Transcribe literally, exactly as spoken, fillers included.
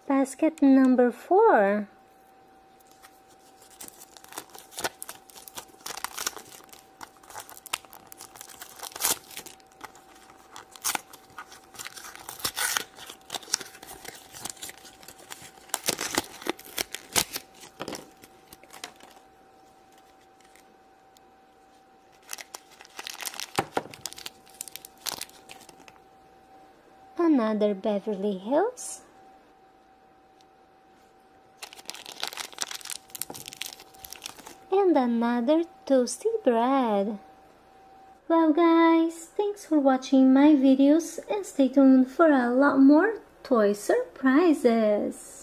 Basket number four. Another Beverly Hills. And another toasty bread. Well guys, thanks for watching my videos and stay tuned for a lot more toy surprises.